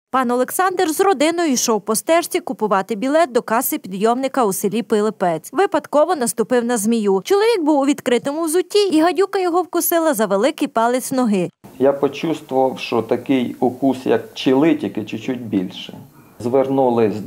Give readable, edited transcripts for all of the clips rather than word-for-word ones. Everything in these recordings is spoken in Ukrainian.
Пан Олександр з родиною йшов по стежці купувати білет до каси підйомника у селі Пилипець. Випадково наступив на змію. Чоловік був у відкритому взутті, і гадюка його вкусила за великий палець ноги. Я почувствував, що такий укус, як пчели, тільки чуть-чуть більше. Звернулись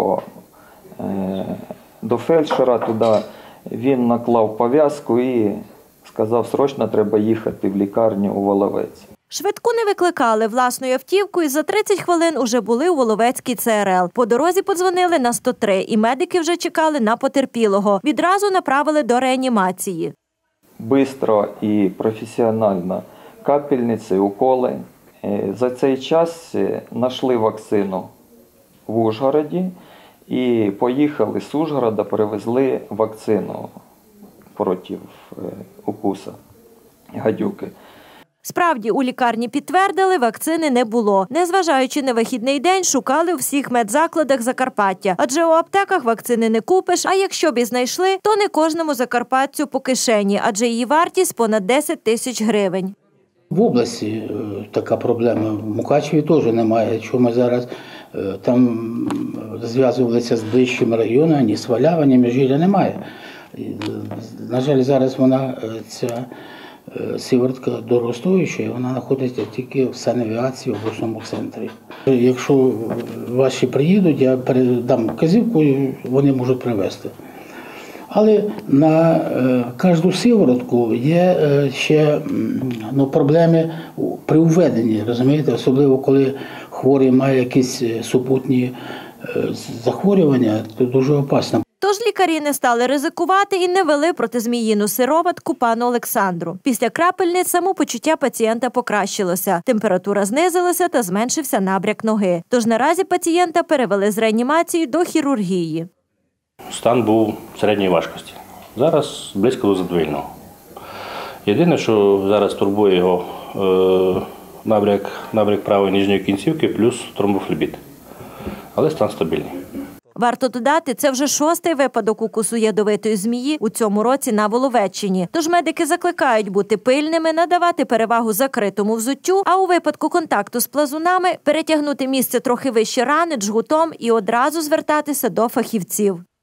до фельдшера туди, він наклав пов'язку і сказав, срочно треба їхати в лікарню у Воловець. Швидку не викликали, власною автівкою за 30 хвилин уже були у Воловецькій ЦРЛ. По дорозі подзвонили на 103, і медики вже чекали на потерпілого. Відразу направили до реанімації. Бистро і професіонально капельниці, уколи. За цей час знайшли вакцину в Ужгороді і поїхали з Ужгорода, перевезли вакцину проти укусу гадюки. Справді, у лікарні підтвердили, вакцини не було. Незважаючи на вихідний день, шукали у всіх медзакладах Закарпаття. Адже у аптеках вакцини не купиш, а якщо б і знайшли, то не кожному закарпатцю по кишені, адже її вартість понад 10 тисяч гривень. В області така проблема. В Мукачеві теж немає. Чому ми зараз там зв'язувалися з ближчими районами, ні Свалява, ні Межгір'я немає. На жаль, зараз вона, ця сиворотка дорогостоюча, і вона знаходиться тільки в санавіації в обласному центрі. Якщо ваші приїдуть, я передам вказівку, вони можуть привезти. Але на кожну сиворотку є ще проблеми при введенні, розумієте? Особливо, коли хворий має якісь супутні захворювання, то дуже опасно. Тож лікарі не стали ризикувати і не вели протизміїну сироватку пану Олександру. Після крапельниць самопочуття пацієнта покращилося, температура знизилася та зменшився набряк ноги. Тож наразі пацієнта перевели з реанімації до хірургії. Стан був середньої важкості. Зараз близько до задовільного. Єдине, що зараз турбує його набряк правої нижньої кінцівки плюс тромбофлебіт. Але стан стабільний. Варто додати, це вже 6-й випадок укусу ядовитої змії у цьому році на Воловеччині. Тож медики закликають бути пильними, надавати перевагу закритому взуттю, а у випадку контакту з плазунами перетягнути місце трохи вище рани джгутом і одразу звертатися до фахівців.